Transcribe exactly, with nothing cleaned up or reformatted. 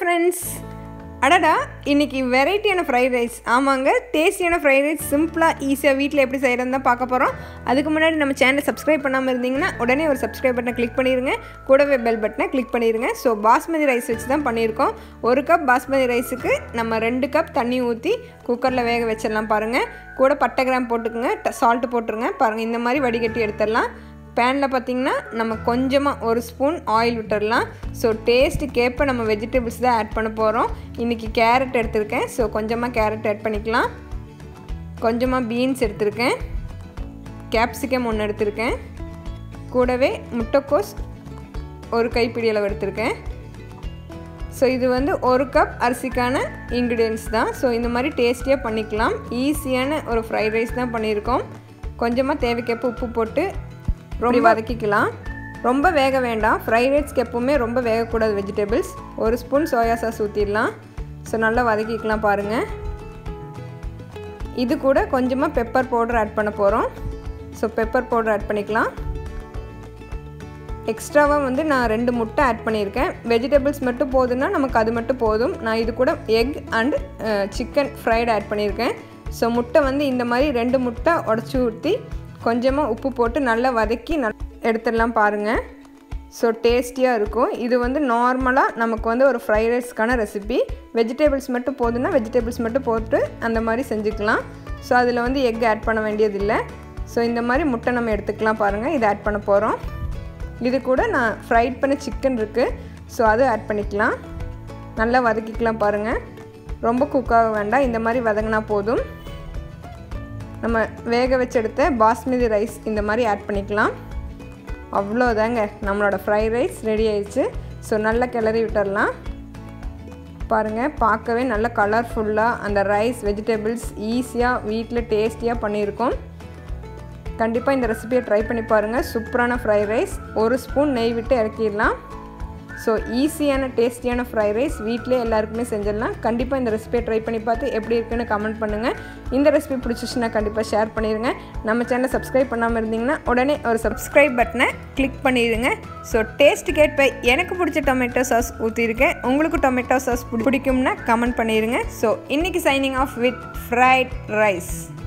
friends. அடடா இன்னைக்கு வெரைட்டியான ஃப்ரைட் ரைஸ். ஆமாங்க, டேஸ்டியான ஃப்ரைட் ரைஸ் சிம்பிளாக ஈஸியாக வீட்டில் எப்படி செய்கிறதுன்னு தான் பார்க்க போகிறோம். அதுக்கு முன்னாடி நம்ம சேனலை சப்ஸ்கிரைப் பண்ணாமல் இருந்தீங்கன்னா உடனே ஒரு சப்ஸ்கிரைப் பட்டனை கிளிக் பண்ணிடுங்க, கூடவே பெல் பட்டனை கிளிக் பண்ணிடுங்க. ஸோ பாஸ்மதி ரைஸ் வச்சு தான் பண்ணியிருக்கோம். ஒரு கப் பாஸ்மதி ரைஸுக்கு நம்ம ரெண்டு கப் தண்ணி ஊற்றி குக்கரில் வேக வச்சிடலாம். பாருங்கள், கூட பட்டை கிராம் போட்டுக்குங்க, சால்ட்டு போட்டுருங்க. பாருங்கள், இந்த மாதிரி வடிகட்டி எடுத்துடலாம். பேனில் பார்த்திங்கன்னா நம்ம கொஞ்சமாக ஒரு ஸ்பூன் ஆயில் விட்டுடலாம். ஸோ டேஸ்ட்டுக்கேற்ப நம்ம வெஜிடபிள்ஸ் தான் ஆட் பண்ண போகிறோம். இன்றைக்கி கேரட் எடுத்திருக்கேன், ஸோ கொஞ்சமாக கேரட் ஆட் பண்ணிக்கலாம். கொஞ்சமாக பீன்ஸ் எடுத்திருக்கேன், கேப்சிகம் ஒன்று எடுத்திருக்கேன், கூடவே முட்டைக்கோஸ் ஒரு கைப்பிடி அளவு எடுத்திருக்கேன். ஸோ இது வந்து ஒரு கப் அரிசிக்கான இன்க்ரீடியன்ஸ் தான். ஸோ இந்த மாதிரி டேஸ்டியாக பண்ணிக்கலாம். ஈஸியான ஒரு ஃப்ரைட் ரைஸ் தான் பண்ணியிருக்கோம். கொஞ்சமாக தேவைக்கேற்ப உப்பு போட்டு ரொம்ப வதக்கிக்கலாம். ரொம்ப வேக வேண்டாம். ஃப்ரைட் ரைஸ்க்கு எப்போவுமே ரொம்ப வேகக்கூடாது வெஜிடபிள்ஸ். ஒரு ஸ்பூன் சோயா சாஸ் ஊற்றிடலாம். ஸோ நல்லா வதக்கிக்கலாம். பாருங்கள், இது கூட கொஞ்சமாக பெப்பர் பவுடர் ஆட் பண்ண போகிறோம். ஸோ பெப்பர் பவுடர் ஆட் பண்ணிக்கலாம். எக்ஸ்ட்ராவாக வந்து நான் ரெண்டு முட்டை ஆட் பண்ணியிருக்கேன். வெஜிடபிள்ஸ் மட்டும் போதுன்னா நமக்கு அது மட்டும் போதும். நான் இது கூட egg and chicken fried add பண்ணியிருக்கேன். ஸோ முட்டை வந்து இந்த மாதிரி ரெண்டு முட்டை உடச்சி ஊற்றி கொஞ்சமாக உப்பு போட்டு நல்லா வதக்கி நல் எடுத்துடலாம். பாருங்கள், ஸோ டேஸ்டியாக இருக்கும். இது வந்து நார்மலாக நமக்கு வந்து ஒரு ஃப்ரைட் ரைஸ்க்கான ரெசிபி. வெஜிடபிள்ஸ் மட்டும் போதுன்னா வெஜிடபிள்ஸ் மட்டும் போட்டு அந்த மாதிரி செஞ்சுக்கலாம். ஸோ அதில் வந்து எக் ஆட் பண்ண வேண்டியதில்லை. ஸோ இந்த மாதிரி முட்டை நம்ம எடுத்துக்கலாம். பாருங்கள், இதை ஆட் பண்ண போகிறோம். இது கூட நான் ஃப்ரைட் பண்ண சிக்கன் இருக்குது, ஸோ அதை ஆட் பண்ணிக்கலாம். நல்லா வதக்கிக்கலாம். பாருங்கள், ரொம்ப குக்காக வேண்டாம், இந்த மாதிரி வதங்கினா போதும். நம்ம வேக வச்சு எடுத்த பாஸ்மதி ரைஸ் இந்த மாதிரி ஆட் பண்ணிக்கலாம். அவ்வளோதாங்க, நம்மளோட ஃப்ரைட் ரைஸ் ரெடி ஆயிடுச்சு. ஸோ நல்லா கிளறி விட்டுடலாம். பாருங்கள், பார்க்கவே நல்ல கலர்ஃபுல்லாக அந்த ரைஸ் வெஜிடபிள்ஸ் ஈஸியாக வீட்டில் டேஸ்டியாக பண்ணியிருக்கோம். கண்டிப்பாக இந்த ரெசிபியை ட்ரை பண்ணி பாருங்கள். சூப்பரான ஃப்ரைட் ரைஸ். ஒரு ஸ்பூன் நெய் விட்டு இறக்கிடலாம். ஸோ ஈஸியான டேஸ்டியான ஃப்ரைட் ரைஸ் வீட்டிலே எல்லாருக்குமே செஞ்சிடலாம். கண்டிப்பாக இந்த ரெசிபியை ட்ரை பண்ணி பார்த்து எப்படி இருக்குன்னு கமெண்ட் பண்ணுங்கள். இந்த ரெசிபி பிடிச்சிச்சுன்னா கண்டிப்பாக ஷேர் பண்ணிடுங்க. நம்ம சேனலை சப்ஸ்கிரைப் பண்ணாமல் இருந்தீங்கன்னா உடனே ஒரு சப்ஸ்கிரைப் பட்டனை கிளிக் பண்ணிடுங்க. ஸோ டேஸ்ட்டு கேட்ப எனக்கு பிடிச்ச டொமேட்டோ சாஸ் ஊற்றிருக்கேன். உங்களுக்கு டொமேட்டோ சாஸ் பிடிக்கும்னா கமெண்ட் பண்ணிடுங்க. ஸோ இன்றைக்கி signing off with fried rice.